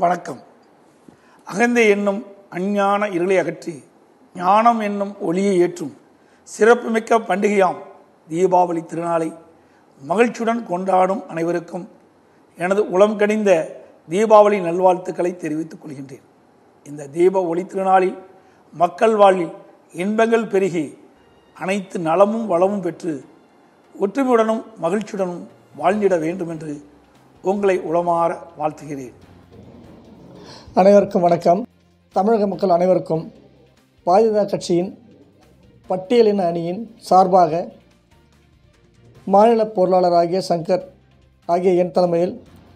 வணக்கம். அகந்தை என்னும் அஞ்ஞான இருளை அகற்றி ஞானம் என்னும் ஒளியை ஏற்றும் சிறப்புமிக்க பண்டிகையாம் தீபாவளி திருநாளை மகிழ்ச்சியுடன் கொண்டாடும் அனைவருக்கும் எனது உளம் கனிந்த தீபாவளி நல்வாழ்த்துக்களை தெரிவித்துக் கொள்கின்றேன். இந்த தீப ஒளி திருநாளில் மக்கள் வாழ்வில் இன்பங்கள் பெருகி அனைத்து நலமும் வளமும் பெற்று ஒற்றுமையுடனும் மகிழ்ச்சியுடனும் வாழ்ந்திட வேண்டும் என்று உங்களை உளமாற வாழ்த்துகிறேன். அனைவருக்கும் வணக்கம். தமிழக மக்கள் அனைவருக்கும் பாஜக கட்சியின் பட்டியலின அணியின் சார்பாக மாநில பொருளாளர் சங்கர் ஆகிய என் தலைமையில்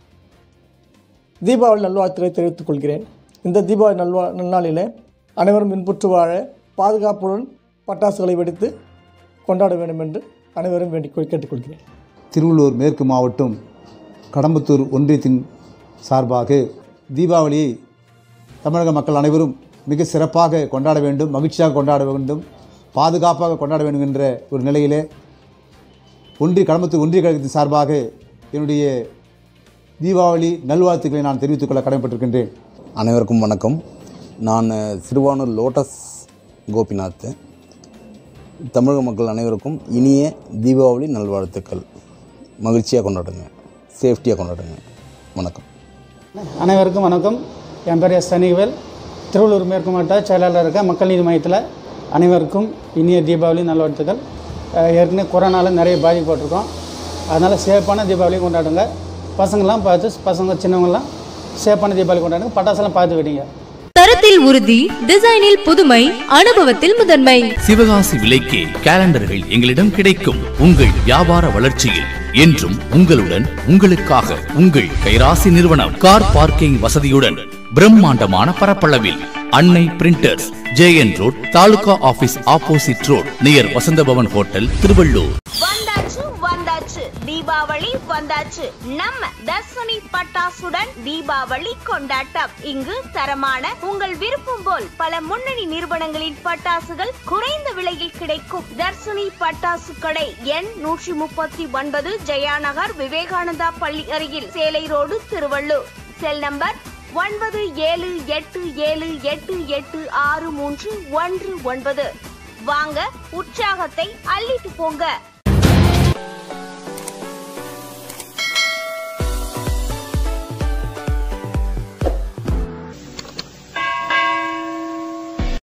தீபாவளி நல்வாழ்த்துக்களை தெரிவித்துக் கொள்கிறேன். இந்த தீபாவளி நன்னாளிலே அனைவரும் இன்புற்று வாழ பாதுகாப்புடன் பட்டாசுகளை வெடித்து கொண்டாட வேண்டும் என்று அனைவரும் கேட்டுக்கொள்கிறேன். திருவள்ளூர் மேற்கு மாவட்டம் கடம்பத்தூர் ஒன்றியத்தின் சார்பாக தீபாவளியை தமிழக மக்கள் அனைவரும் மிக சிறப்பாக கொண்டாட வேண்டும், மகிழ்ச்சியாக கொண்டாட வேண்டும், பாதுகாப்பாக கொண்டாட வேண்டும் என்ற ஒரு நிலையிலே கடம்பத்தூர் ஒன்றிய கழகத்தின் சார்பாக என்னுடைய தீபாவளி நல்வாழ்த்துக்களை நான் தெரிவித்துக் கொள்ள கடமைப்பட்டிருக்கின்றேன். அனைவருக்கும் வணக்கம். நான் சிறுவானூர் லோட்டஸ் கோபிநாத். தமிழக மக்கள் அனைவருக்கும் இனிய தீபாவளி நல்வாழ்த்துக்கள். மகிழ்ச்சியாக கொண்டாடுங்க, சேஃப்டியாக கொண்டாடுங்க. வணக்கம். அனைவருக்கும் வணக்கம். என் பேர் சனிவேல். திருவள்ளூர் மேற்கு மாவட்ட செயலாளர் இருக்க மக்கள் நீதி மையத்தில் அனைவருக்கும் இனிய தீபாவளி நல்வாழ்த்துக்கள். ஏற்கனவே கொரோனாவில் நிறைய பாதிக்கப்பட்டிருக்கோம். அதனால் சேஃபான தீபாவளி கொண்டாடுங்க. பசங்க சின்னவங்களாம் சேஃபான தீபாவளி கொண்டாடுங்க. பட்டாசெல்லாம் பார்த்து வெடிங்க. தரத்தில் உறுதி, டிசைனில் புதுமை, அனுபவத்தில் முதன்மை. சிவகாசி விலைக்கே கேலண்டர்கள் எங்களிடம் கிடைக்கும். உங்கள் வியாபார வளர்ச்சியில் என்றும் உங்களுடன், உங்களுக்காக உங்கள் கைராசி நிறுவனம். கார் பார்க்கிங் வசதியுடன் பிரம்மாண்டமான பரப்பளவில் Annai printers, JN road, taluka office opposite road, near Vasanthabhavan hotel, Tiruvallur. வந்தாச்சு தீபாவளி வந்தாச்சு. நம்ம தர்ஷினி பட்டாசுடன் தீபாவளி கொண்டாட்டம். இங்கு தரமான உங்கள் விருப்பம் போல் பல முன்னணி நிறுவனங்களின் பட்டாசுகள் குறைந்த விலையில் கிடைக்கும். தர்ஷினி பட்டாசு கடை எண் 139, ஜெயாநகர், விவேகானந்தா பள்ளி அருகில், சேலை ரோடு, திருவள்ளூர். Cell number 9787886319. வாங்க, உற்சாகத்தை அள்ளிட்டு போங்க.